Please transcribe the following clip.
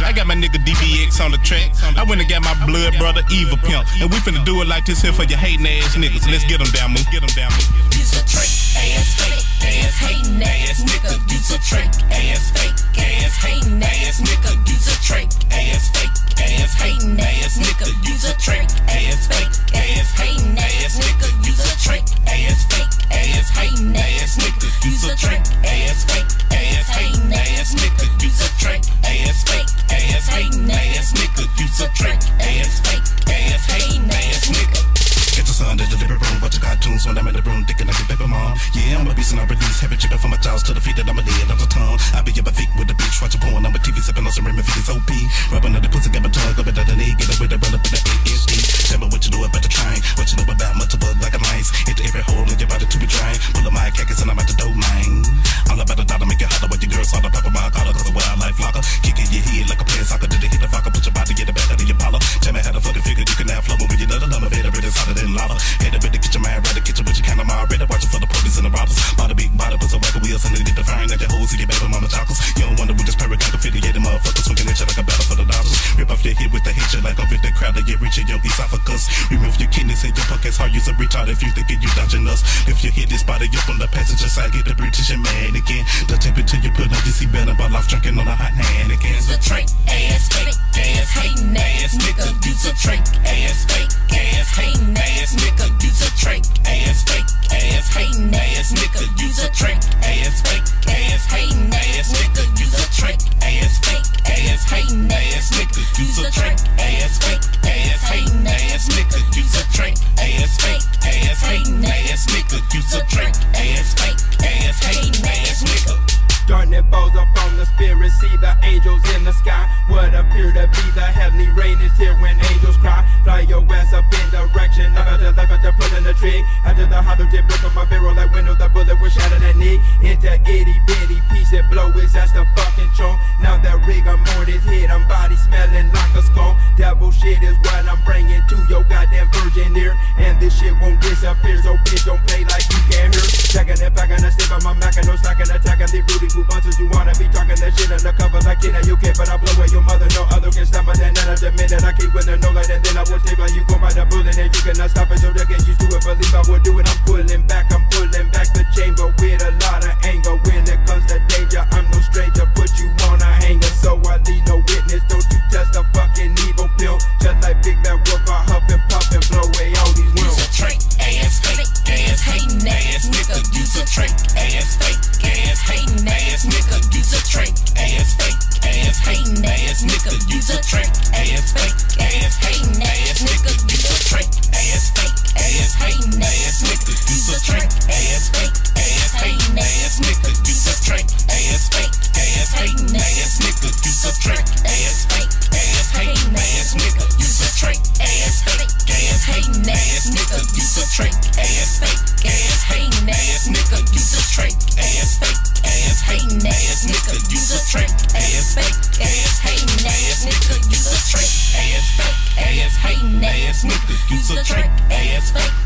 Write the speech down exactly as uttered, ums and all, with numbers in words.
I got my nigga D B X on the track. I went and got my blood brother Eva Pimp, and we finna do it like this here for your hating ass niggas. Let's get them down, move. Get them down, move. Use a trick, ass fake, ass hating ass nigga. Use a trick, ass fake, ass hating ass nigga. Use a trick, ass fake, ass hating ass nigga. Use a trick, ass fake, ass hating ass nigga. Use a trick, ass fake, ass hating ass nigga. Use a trick, ass fake, ass hating ass nigga. Use a trick, ass fake, ass hating ass nigga. Use a trick, ass fake, ass hating ass nigga. Get your son to the living room, watch your cartoons when I'm in the room, thinking like your baby mom. Yeah, I'm a beast and I release heavy chicken from my jaws to the feet that I'm a dead on the tongue. I be up a feet with the bitch, watching porn, I'm a T V sipping on some rim, feet is O P. Rubbing on the pussy, got my tongue, go better than they get away, they run up in the A H D. Tell me what you know about the train, what you know about multiple like a lines. Hit every hole in your body to be trying. Pull up my khakis and I'm at the dough mine. All about the dollar, make it holler with your girls, all the pop of my collar, cause a wildlife locker. Kicking your head like a playing soccer, did they hit the vodka, put your body in the back of your parlor. Tell me how the fucking figure you can have flow when you know the number, better, it's hotter than lava. Head up in the kitchen, man, right the kitchen, but you can't, I'm already watching for the police and the robbers. Bought a big body, put some wagon wheels and they need to find that your hoes and your baby mama chocolates. You don't wonder we just paragon affiliated motherfuckers swinging at you like a battle for the dollars. Rip off your head with the hitcher like a victor crowd to get rich in your esophagus. Remove your kidneys and your pockets hard, use a retard if you thinking you dodging us. If you hit this body up on the passenger side, get the British and man again. The temperature you put on your seatbelt and ball off drinking on a hot hand again. Use a trick, ass fake, ass hating ass nigga. Use a trick, ass fake, ass hating ass nigga. Use a trick, ass fake, ass hating ass nigga. Use a trick, ass fake, ass hating ass nigga. Use a trick, ass fake, ass hating ass nigga. Use a trick, ass fake, ass hating ass nigga. Use a trick, ass fake, ass hating ass nigga. Use a trick, ass fake, ass hating ass nigga. Darkness falls upon the spirit, see the angels in the sky. What appear to be the heavenly rain is here when angels cry. Fly your ass up in direction, life after life after pulling the tree. After the hollow tip broke on my barrel like window, the bullet will shatter that knee. Into itty bitty piece it blow his ass the fucking chunk. Now that rigor mortis hit, I'm body smelling like a skull. Devil shit is what I'm bringing to your goddamn virgin ear. And this shit won't disappear, so bitch don't play like you can't hear. Checking it back and I step on my Mac and no slacking, attacking the Rudy Bunches, you wanna be talking that shit undercover like kid and you can't, but I blow away your mother. No other can stop it than that. I admit that I keep with the no light and then I will tape like you go by the bullet and you cannot stop it. So they get used to it. Believe I will do it. I'm pulling back, I'm pulling back the chamber with a lot of anger. When it comes to danger, I'm no stranger. Put you on a hanger, so I leave no witness. Don't you test a fucking evil pill. Just like Big Bad Wolf, I huff and puff and blow away all these wheels. Use a trick, ass fake, ass hating ass nigga. Use a trick, ass fake, ass hating ass nigga. Use a trick, ass fake, ass hating ass nigga. Use a trick, ass fake, ass hating ass nigga. Use a trick, ass fake, ass hating ass nigga. Use a trick, ass fake, ass hating ass nigga. Use a trick, ass fake, ass hating ass nigga. Use a trick, ass fake, ass hating ass nigga. Use a trick, ass fake, ass hating ass nigga. Use a trick, ass fake, ass hating ass nigga. Use a trick, ass fake, ass hating ass nigga. Use a trick, ass fake, ass hating ass nigga. Use a trick, ass fake, ass hating ass nigga. Use a trick, ass fake,